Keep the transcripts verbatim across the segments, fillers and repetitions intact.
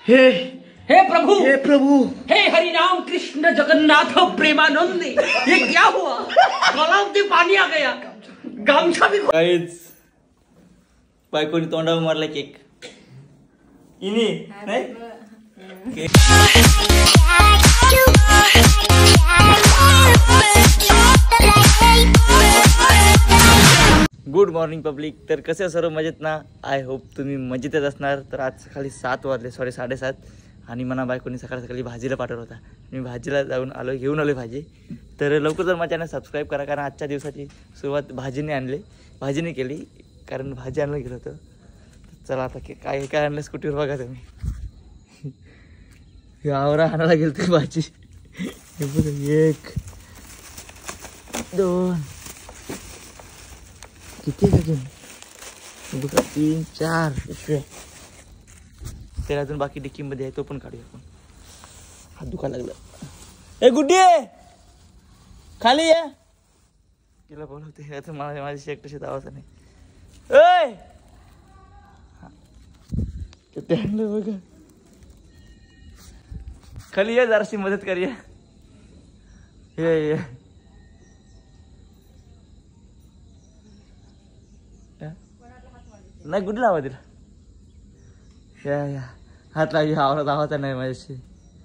हे हे प्रभु, हे प्रभु, हे हरि राम कृष्ण जगन्नाथ प्रेमानंद, ये क्या हुआ? गलाव से पानी आ गया, गामछा भी। गाइस बायकोनी तोंडावर मारला केक इनी नाही गुड मॉर्निंग पब्लिक. तर कसे सर्व मजेत ना? आय होप तुम्ही मजेतच असणार. तर आज सकाळी सात वाजले, सॉरी साडेसात, आणि मला बायकोनी सकाळ सकाळी भाजीला पाठवला होता. मी भाजीला जाऊन आलो, घेऊन आलो भाजी. तर लवकर जर माझ्या चॅनल सबस्क्राईब करा, कारण आजच्या दिवसाची सुरुवात भाजीने आणली भाजीने केली, कारण भाजी आणलं गेलं होतं. चला आता की काय काय आणलं स्कूटीवर बघा तुम्ही. आवरा आणायला गेलं ते भाजी. एक दोन किती अजून बघा, तीन चार पिशव्या. तर अजून बाकी डिक्कीमध्ये आहे, तो पण काढूया आपण. हात दुखायला लागला. ए गुड्डी खाली या, तिला बोलवते. आता मला माझी एकट्याशी आवाज नाही. ओय किती आणलं बघा. खाली या, जराशी मदत करूया. ये ये नाही गुड्डी लावा तिला. या या हात लागली. आवडत आवाज नाही माझ्याशी.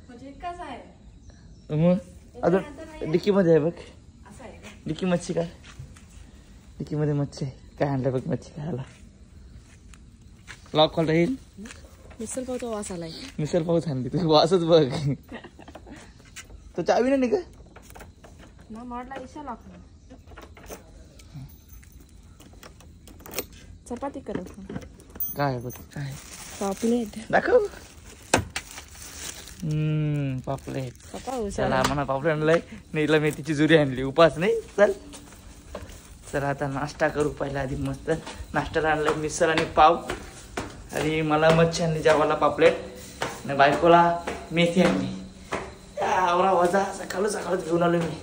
मग अजून डिक्की मध्ये आहे बघ. डिक्की मच्छी काय, डिक्की मध्ये मच्छी आहे. काय आणलं बघ मच्छी खायला. लॉक खोल राहील. मिसल पावचा वास आलाय. मिसल पाव आणली तुझी, वासच बघ. तो चावी नाही का ना मारला इशा लॉक. चपाती करत काय बघ. काय पापलेट दाखव. हम्म पापलेट. चला म्हणा पापलेट आणलंय. नीला मेथीची जुरी आणली. उपास नाही. चल चला आता नाश्ता करू. पहिला आधी मस्त नाश्त्याला आणलंय मिसळ आणि पाव, आणि मला मच्छी आणली, जेवायला पापलेट, आणि बायकोला मेथी आणली. आवरा वजा सकाळच सकाळच घेऊन आलो मी.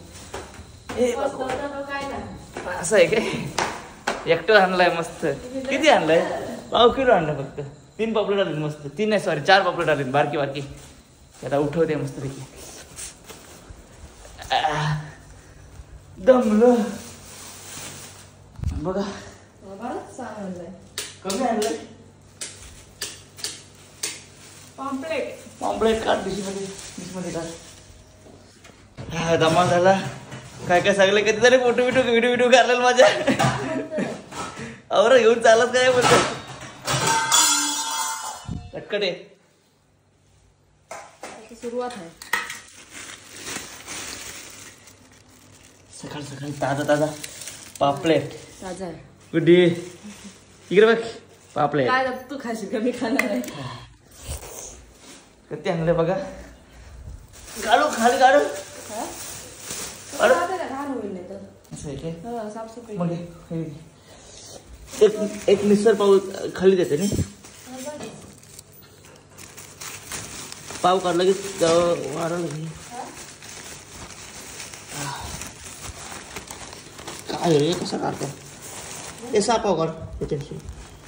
असं आहे काय? एकटं आणलंय मस्त. किती आणलंय? पाव किलो आणलं फक्त. तीन पापलेट आले मस्त. तीन नाही सॉरी चार पापलेट आले बारकी बारकी. आता उठवते मस्त पैकी. दमलं बघा. कमी आणलंय पॉम्पलेट. पॉम्पलेट काढ डिशमध्ये, डिशमध्ये काढ. हा धमाल झाला. काय काय सगळे कधीतरी फोटो बिटो व्हिडिओ व्हिडिओ काढलेला माझ्या. अवरा घेऊन चालत काय बोलतो. कडे सुरुवात आहे. सकाळ सकाळी ताजा ताजा पापलेट. ताजा आहे. गुड्डी इकडे बघ पापलेट. काय तू खाशील का? मी खाणार आहे. किती आणले बघा. काढू खाली काढू. असं आहे काय? साफसफाई मग एक एक मिसळ पाव खाली देते ना. पाव काढला की वारा लागली. काय रे कसा काढतो? एसा पाव काढ त्याच्याशी.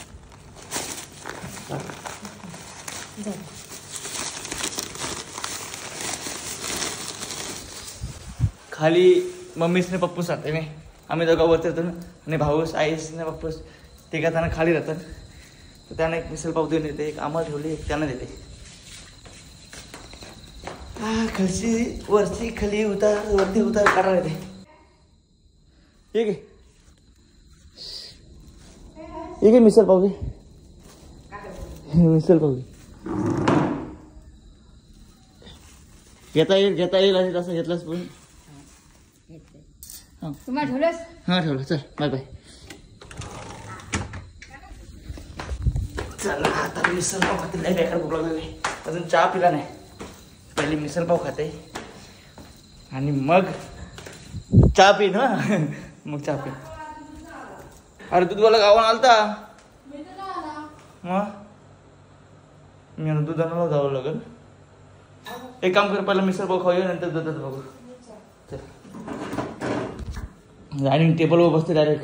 खाली मम्मीच ने पप्पूस राहते नाही. आम्ही दोघं वरती राहतो ना, आणि भाऊस आईस ने पप्पूस ते का त्यांना खाली राहतात. तर त्यांना एक मिसळ पाव देऊन येते, एक आम्हाला ठेवली, एक त्यांना देते. हा खालची वरची खाली उतार वरती उतार काढा येते. ठीक आहे ठीक आहे. मिसळ पाव घे, मिसळ पाव घे. घेता येईल घेता येईल आणि तसं घेतलास पण. तुम्हाला ठेवलंस? हा ठेवलं. चल बाय बाय. चला आता मिसळ पाव खाते. नाही बेकार भूक लागली. अजून चहा पिला नाही. पहिले मिसळ पाव खाते आणि मग चहा पिन. हा मग चहा पिन. अरे दूधवाला गावाला आलता. मग मी दूध आणायला जावं लागेल. एक काम कर, पहिला मिसळ पाव खाऊया, नंतर दुधात बघू. चल डायनिंग टेबलवर बसते डायरेक्ट.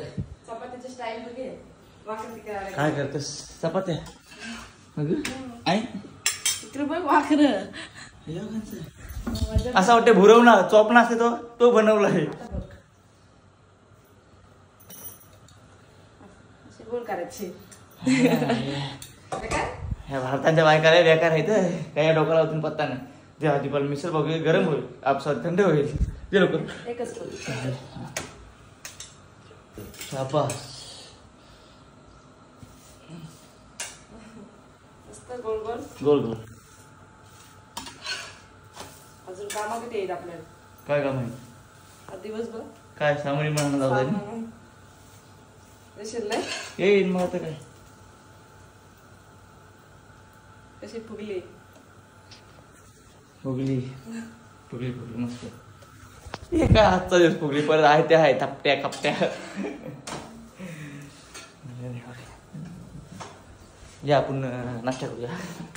काय करतेस? चपात्या आई चित्र बघ वाखर असा वाटते भुरवणा चोपणा असते तो तो बनवला आहे. गोल करायची ह्या भारताच्या बायका लय बेकार आहेत काय डोक्याला होतून पत्ता नाही. जे आधी पण मिसळ बघूया गरम होईल आपसात थंड होईल जे लवकर एकच शाबास. गोल गोल गोल गोल. अजून कामा किती येईल आपल्याला काय काम आहे दिवसभर काय सामोरी म्हणून जाऊ दे शिरलंय येईन मग आता काय कशी फुगली फुगली फुगली फुगली मस्त. हे काय आजचा दिवस फुगली परत आहे त्या आहे थपट्या कपट्या. या आपण नाश्ता करूया.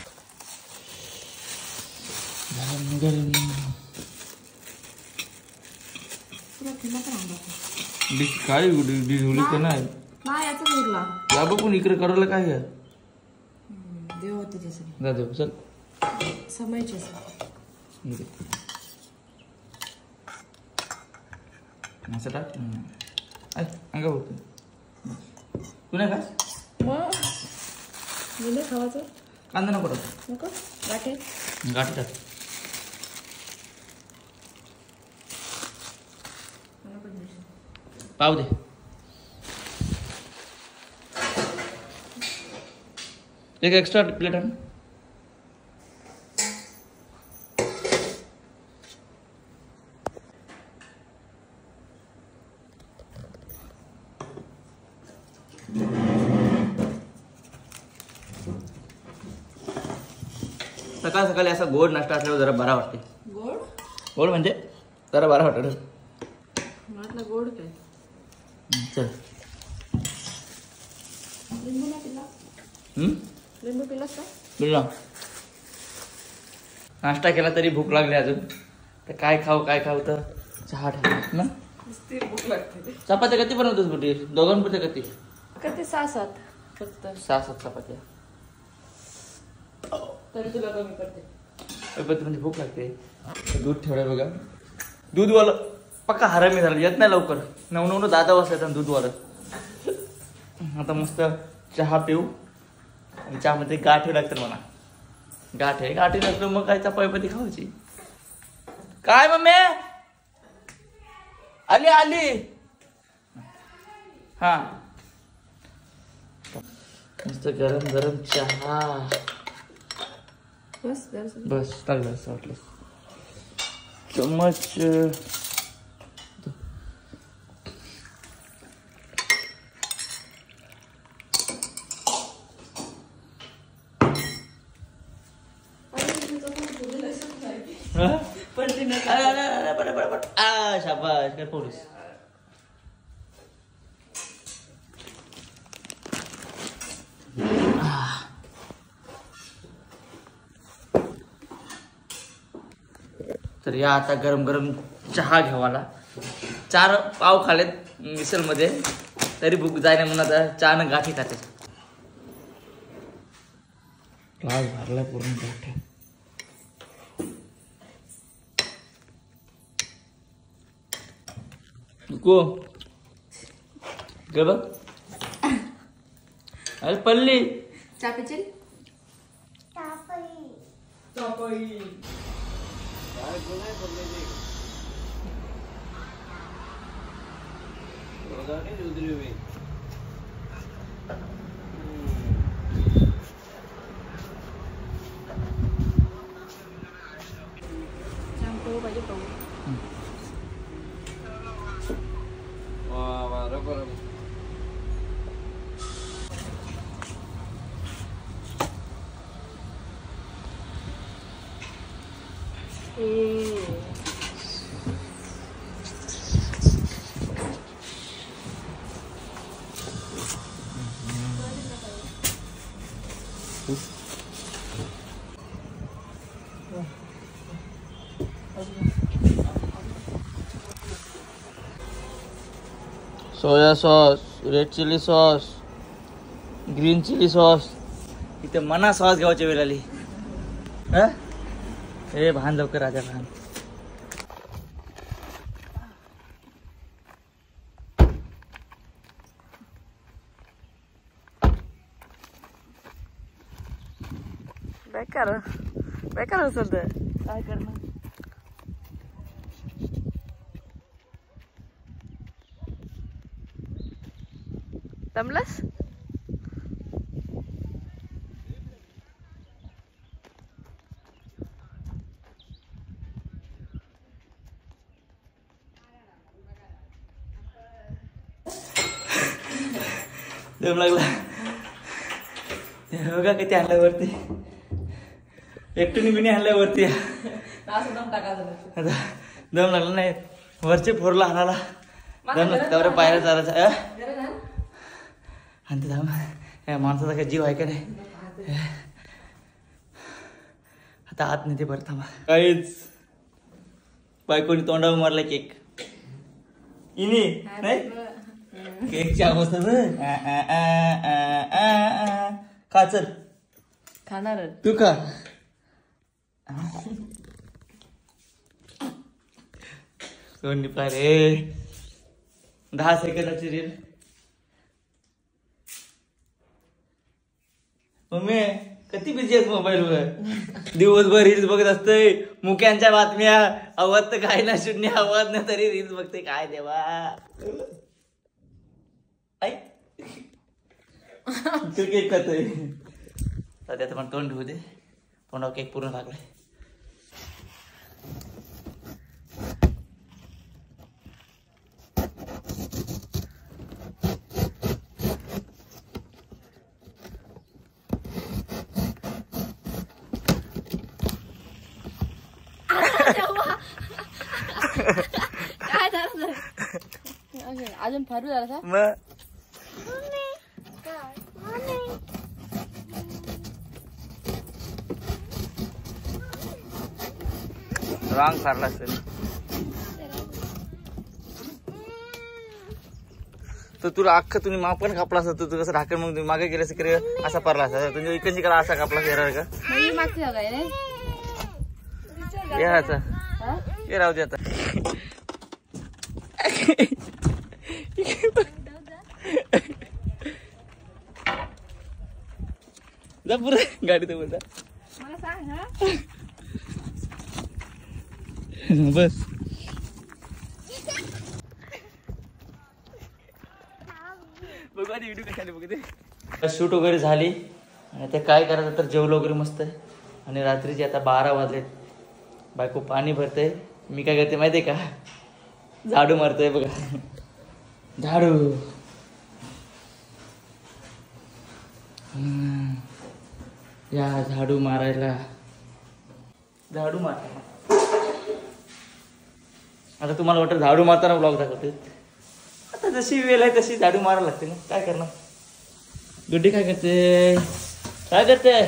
काय भिजवली तर नाही पण इकडे करायला काय आहे देव होते ते सगळे जा देऊ चल समायचे असं टाक अंगा होत तू नाही का मग गेले खावाचं कांदा नको टाक नको गाठे गाठी टाक. पाव दे एक एक्स्ट्रा प्लेट आहे. सकाळ सकाळी असा गोड नाश्ता असल्यावर जरा बरा वाटते. गोड गोड म्हणजे जरा बरा वाटत. म्हटलं गोड काय चल लिंबू ना पिला हम्म लिंबू पिलास का बोलला नाश्ता केला तरी भूक लागली अजून तर काय खाऊ काय खाऊ तर चहा ठेवला ना. नुसती भूक लागते चपात्या कधी बनवतोस बुटी दोघांपुरत्या कधी कधी सहा सात फक्त सहा सात चपात्या तरी तुला कमी पडते म्हणजे भूक लागते. दूध ठेवलंय बघा दूधवालं पक्का हरामी झालं येत नाही लवकर नऊ नऊ दहा दहा वाजता येतात दूधवालं. आता मस्त चहा पिऊ आणि चहामध्ये गाठी लागतात मला गाठी गाठी नसलं मग काय चपाती खायची. काय मम्मी आली आली हा मस्त गरम गरम चहा बस बस टाकलं असं वाटलं चम्मच शाबाश काय पोलीस तर या आता गरम गरम चहा घ्यावाला. चार पाव खालेत मिसळमध्ये तरी भूक जाय नाही म्हणून आता चहानं गाठी खाते. ग्लास भरला पूर्ण गाठी. को गब अरे पल्ली चापेचल पाहिजे पाहू soya sauce red chilli sauce green chilli sauce इथे मना सॉस घ्यायची वेळ आली. हा ए भान लवकर राजा भान. बेकार बेकार असेल तर काय करणार. दमलास? दम लागला. बघा किती आणल्यावरती एकटीने बिनी आणल्यावरती असं दम टाकायचं. आता दम लागला नाही वरचे फोरला हाणाला दम लागता पायऱ्या चालायचा आणि ते माणसाचा काही जीव आहे का नाही. आता आत नाही ते बरं थांबा. काहीच बायकोनी तोंडावर मारला केक इनी नाही केकची अवस्था खा चल खाणार तू का सोनी पाय रे दहा सेकंदाची रील. मम्मी किती बिझी आहेस मोबाईल वर दिवसभर रील्स बघत असतोय मुक्यांच्या बातम्या आवाज तर काय ना शून्य आवाज ना तरी रील्स बघते काय देवा. आई तू केक खातोय सध्या तर पण तोंड धुऊ दे तोंडावर केक पूर्ण लागलाय. काय झालं अजून फारू झाला मग रांग सारला असेल तर तुला अख्खं तुम्ही माप पण कापला असत तू कसं ढाकण मग तुम्ही मागे गेलं असं असा पडला असता तुझ्या इकडची करा असा कापला येणार का मागची जागा आहे याचा ये राहू दे आता. जा पुढे गाडी तर बोलता मला सांग हा बस. बघू आधी व्हिडिओ कशाने बघते. शूट वगैरे झाली आणि ते काय करायचं तर जेवलं वगैरे मस्त आहे आणि रात्रीचे आता बारा वाजलेत. बायको पाणी भरते मी काय करते माहिती आहे का झाडू मारतोय बघा झाडू. या झाडू मारायला झाडू मारायला आता तुम्हाला वाटतं झाडू मारताना ब्लॉग दाखवते. आता जशी वेळ आहे तशी झाडू मारायला लागते ना काय करणार. गुड्डी काय करते काय करते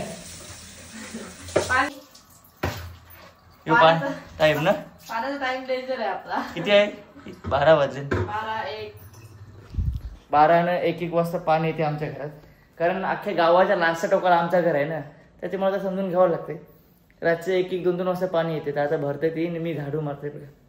टाइम ना पाण्याचा टाइम डेंजर आहे आपला. किती आहे बारा वाजले बारा एक बारा न एक एक वाजता पाणी येते आमच्या घरात कारण अख्ख्या गावाच्या लास्टच्या टोकाला आमचं घर आहे ना त्याच्यामुळे आता समजून घ्यावं लागते. रातचे एक एक दोन दोन वाजता पाणी येते तर आता भरते ती मी झाडू मारते बघा.